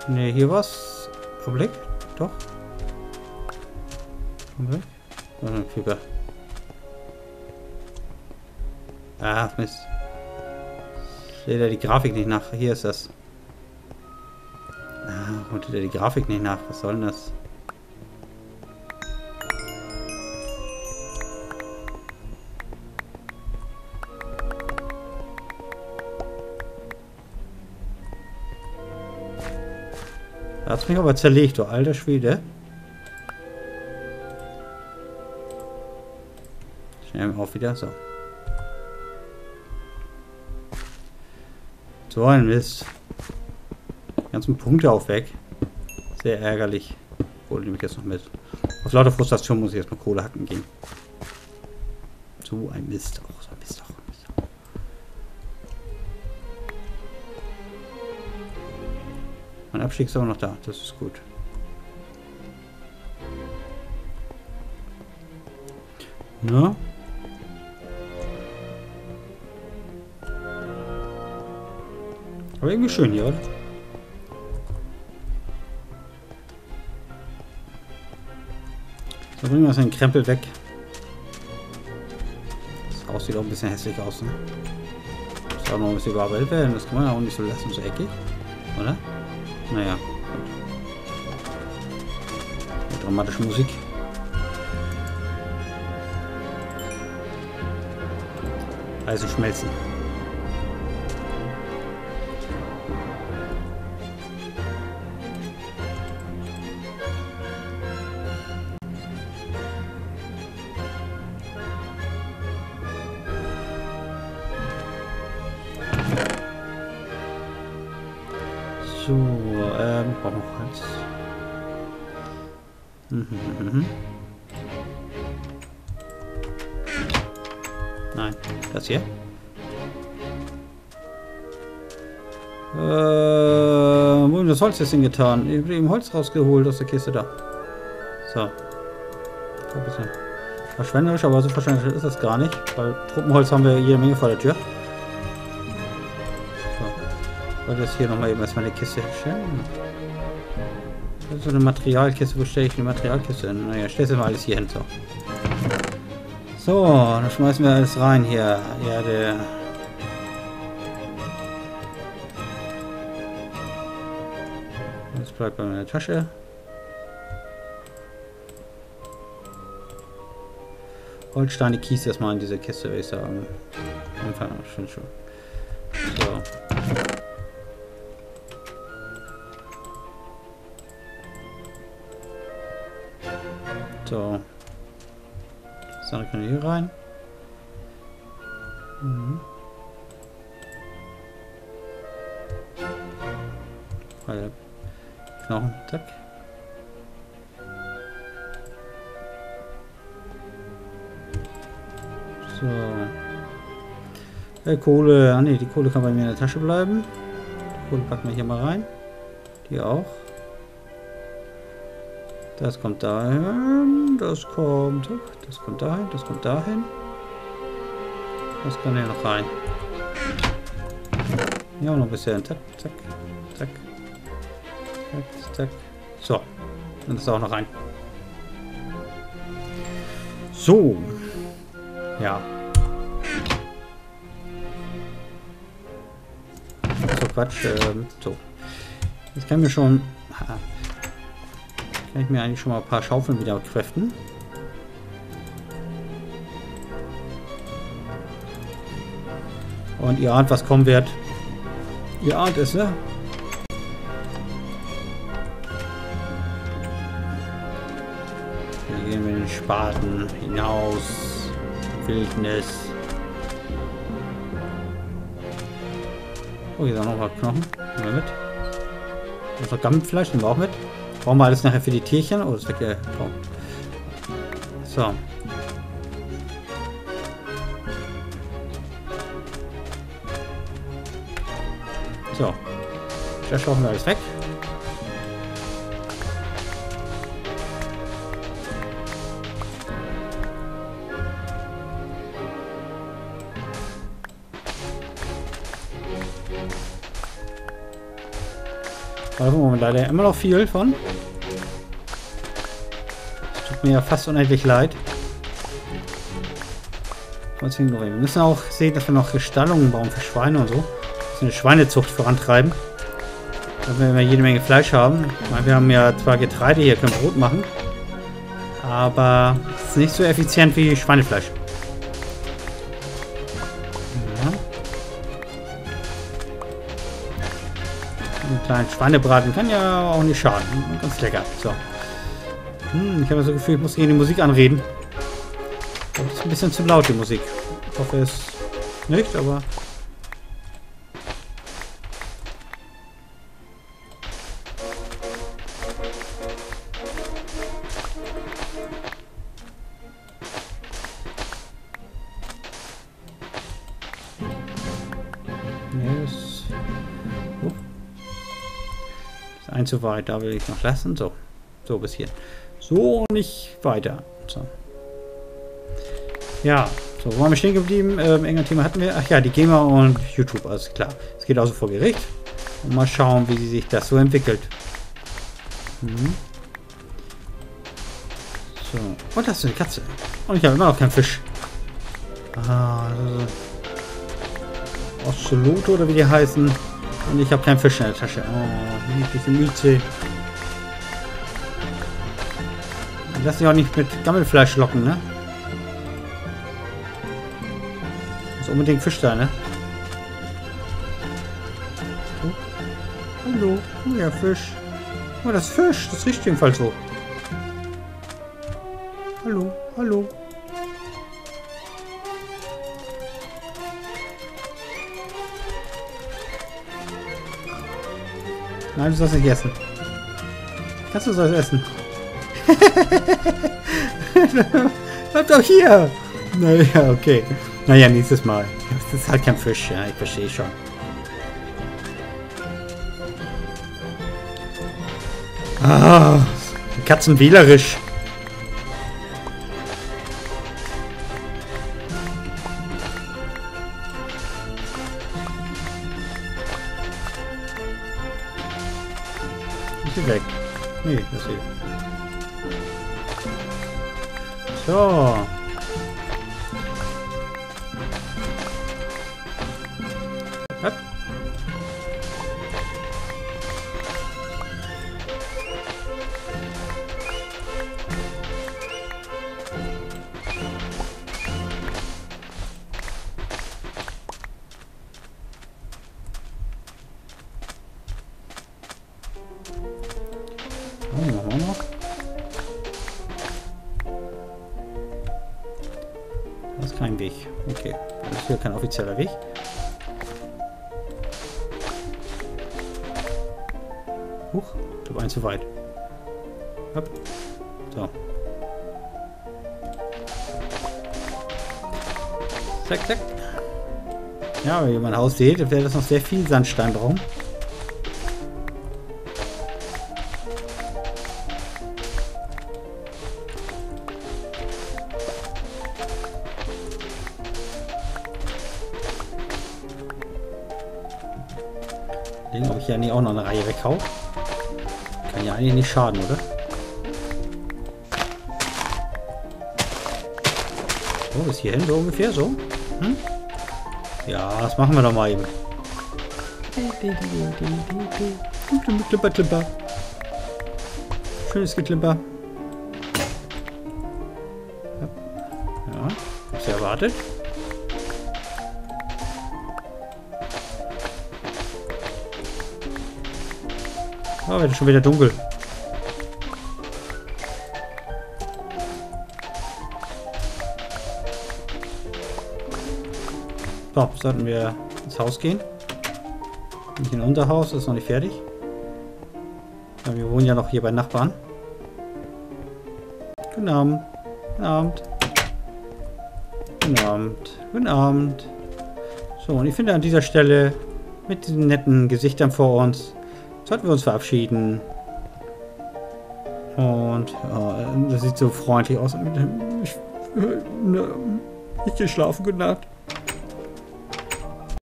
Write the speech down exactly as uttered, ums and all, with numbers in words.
Ne, hier was. Augenblick. Doch. Augenblick. Oh, ein Creeper. Ah, Mist. Steht da die Grafik nicht nach. Hier ist das. Ah, holt da die Grafik nicht nach. Was soll denn das? Da hat's mich aber zerlegt, du alter Schwede. Schnell auf wieder. So. So ein Mist. Die ganzen Punkte auch weg. Sehr ärgerlich. Kohle nehme ich jetzt noch mit. Aus lauter Frustration muss ich jetzt mal Kohle hacken gehen. So ein Mist. Oh, so ein Mist auch. Mein Abstieg ist aber noch da. Das ist gut. Na? Aber irgendwie schön hier, oder? So, bringen wir den Krempel weg. Das Haus sieht auch ein bisschen hässlich aus, ne? Das soll auch noch ein bisschen überarbeitet werden. Das kann man ja auch nicht so lassen, so eckig. Oder? Naja. Gut. Dramatische Musik. Also schmelzen. So, ähm, brauchen wir Holz. Mhm, mhm, mhm. Nein, das hier. Äh, wo haben das Holz jetzt hingetan? Ich habe eben Holz rausgeholt aus der Kiste da. So. Ein bisschen verschwenderisch, aber so verschwenderisch ist das gar nicht, weil Truppenholz haben wir jede Menge vor der Tür. Ich wollte jetzt hier nochmal eben erstmal eine Kiste hinstellen. Das ist so eine Materialkiste. Wo stelle ich die Materialkiste hin? Naja, stell sie mal alles hier hin. So. So, dann schmeißen wir alles rein hier. Erde. Das bleibt bei meiner Tasche. Holzstein, die Kies erstmal in diese Kiste, würde ich sagen. Einfach schön schon. So. So. Das andere können wir hier rein. Mhm. Weil Knochen, zack. So. Äh, Kohle, ah ne, die Kohle kann bei mir in der Tasche bleiben. Die Kohle packen wir hier mal rein. Die auch. Das kommt dahin, das kommt, das kommt dahin, das kommt dahin. Das kann hier noch rein. Ja, noch ein bisschen. Zack, zack, zack, zack, zack. So, und das auch noch rein. So, ja. So Quatsch. Ähm, so, jetzt kann mir schon. Kann ich mir eigentlich schon mal ein paar Schaufeln wieder kräften. Und ihr ahnt, was kommen wird. Ihr ahnt es, ne? Hier gehen wir in den Spaten hinaus. Wildnis. Oh, hier sind noch mal Knochen. Nehmen wir mit. Das ist noch Gammelfleisch, nehmen wir auch mit. Brauchen wir alles nachher für die Tierchen? Oh, das weg. Oh. So. So. Das schauen wir alles weg. Da haben wir leider immer noch viel von. Das tut mir ja fast unendlich leid. Wir müssen auch sehen, dass wir noch Stallungen bauen für Schweine und so. Dass wir eine Schweinezucht vorantreiben. Damit wir immer jede Menge Fleisch haben. Ich meine, wir haben ja zwar Getreide hier, können Brot machen. Aber es ist nicht so effizient wie Schweinefleisch. Ja. Einen kleinen Schweinebraten kann ja auch nicht schaden. Ganz lecker. So. Hm, ich habe das Gefühl, ich muss gegen die Musik anreden. Das ist ein bisschen zu laut, die Musik. Ich hoffe es nicht, aber... Nee, das... Oh. Das ist ein zu weit, da will ich noch lassen. So, so bis hier. So, nicht weiter. So. Ja, so, wo waren wir stehen geblieben? Ähm, irgendein Thema hatten wir. Ach ja, die GEMA und YouTube, alles klar. Es geht also vor Gericht. Und mal schauen, wie sich das so entwickelt. Mhm. So, und das ist eine Katze. Und ich habe immer noch keinen Fisch. Ah, Ocelot oder wie die heißen. Und ich habe keinen Fisch in der Tasche. Oh, niedliche Mieze. Lass dich auch nicht mit Gammelfleisch locken, ne? Muss unbedingt Fisch sein, ne? Oh. Hallo. Oh ja, Fisch. Oh, das ist Fisch. Das riecht jedenfalls so. Hallo. Hallo. Nein, du sollst nicht essen. Kannst du sollst essen. Bleib doch hier. Naja, okay. Naja, nächstes Mal. Das ist halt kein Fisch. Ja, ich verstehe schon. Ah, Katzen wählerisch. Ist sie weg? Nee, das ist sie. So. Hopp. Oh, machen wir noch. Das ist kein Weg. Okay. Das ist hier kein offizieller Weg. Huch, ich glaube, ein zu weit. Hopp. So. Zack, zack. Ja, wenn ihr mein Haus seht, wäre das noch sehr viel Sandstein brauchen. Ob ich ja nie auch noch eine Reihe weghaue. Kann ja eigentlich nicht schaden, oder? So, bis hierhin so ungefähr, so. Hm? Ja, das machen wir doch mal eben. Klimper, klimper. Schönes Geklimper. Ja, hab's ja erwartet. Oh, wird schon wieder dunkel. So, sollten wir ins Haus gehen. Nicht in unser Haus, ist noch nicht fertig. Ja, wir wohnen ja noch hier bei Nachbarn. Guten Abend. Guten Abend. Guten Abend. Guten Abend. So, und ich finde an dieser Stelle mit diesen netten Gesichtern vor uns sollten wir uns verabschieden. Und ja, das sieht so freundlich aus. Ich, ich gehe schlafen. Gute Nacht.